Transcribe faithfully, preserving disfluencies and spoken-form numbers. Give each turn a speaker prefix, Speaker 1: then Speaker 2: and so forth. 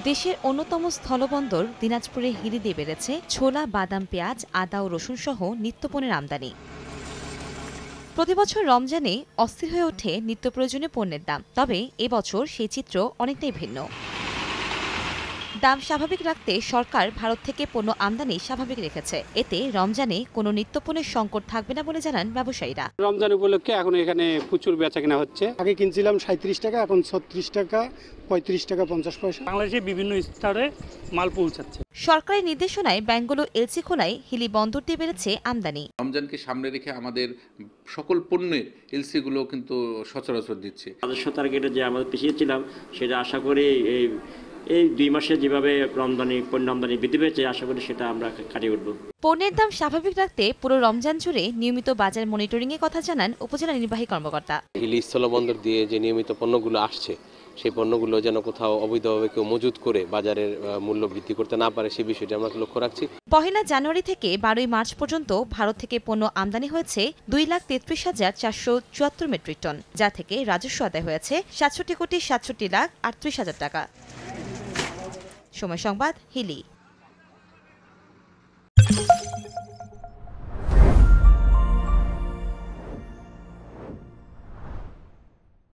Speaker 1: দেশের অন্যতম স্থলবন্দর দিনাজপুরে হিলিতে বেড়েছে ছোলা, বাদাম, পেঁয়াজ, আদা ও রসুন সহ নিত্যপণ্যের আমদানি। প্রতিবছর রমজানে অস্থির হয়ে ওঠে নিত্য প্রয়োজনীয় পণ্যের দাম, তবে এবছর সেই চিত্র অনেকটাই ভিন্ন। দাম স্বাভাবিক রাখতে সরকার ভারত থেকে পণ্য আমদানি স্বাভাবিক রেখেছে। এতে রমজানে কোনো নিত্যপণ্যের সংকট থাকবে না বলে জানান ব্যবসায়ীরা।
Speaker 2: রমজান উপলক্ষে এখন এখানে প্রচুর বেচা কেনা হচ্ছে।
Speaker 3: আগে কিনছিলাম সাঁত্রিশ টাকা, এখন ছত্রিশ টাকা, পঁয়ত্রিশ টাকা পঞ্চাশ পয়সা।
Speaker 2: বাংলাদেশে বিভিন্ন স্তরে মাল পৌঁছাচ্ছে।
Speaker 1: সরকারি নির্দেশনায় ব্যাংকগুলো এলসি খোলায় হিলি বন্দর দিয়ে বেড়েছে আমদানি।
Speaker 4: রমজানকে সামনে রেখে আমাদের সকল পণ্যের এলসি গুলো কিন্তু সচরাচর দিচ্ছে।
Speaker 5: রাজস্ব টার্গেটে যে আমরা পিছিয়েছিলাম সেটা আশা করি এই এই দুই মাসে যেভাবে রমজানি পণ্য আমদানি বৃদ্ধি পেয়েছে, আশা করি সেটা আমরা কাটিয়ে উঠব।
Speaker 1: পণ্যের দাম স্বাভাবিক রাখতে পুরো রমজান জুড়ে নিয়মিত বাজার মনিটরিং এর কথা জানান উপজেলা নির্বাহী কর্মকর্তা।
Speaker 6: হিলি স্থলবন্দর দিয়ে যে নিয়মিত পণ্যগুলো আসছে, সেই পণ্যগুলো যেন কোথাও অবৈধভাবে কেউ মজুত করে বাজারের মূল্য বৃদ্ধি করতে না পারে, সেই বিষয়টি আমরা লক্ষ্য রাখছি।
Speaker 1: পহেলা জানুয়ারি থেকে বারোই মার্চ পর্যন্ত ভারত থেকে পণ্য আমদানি হয়েছে দুই লাখ তেত্রিশ হাজার চারশো চুয়াত্তর মেট্রিক টন, যা থেকে রাজস্ব আদায় হয়েছে সাতষট্টি কোটি সাতষট্টি লাখ আটত্রিশ হাজার টাকা। সময় সংবাদ, হিলি।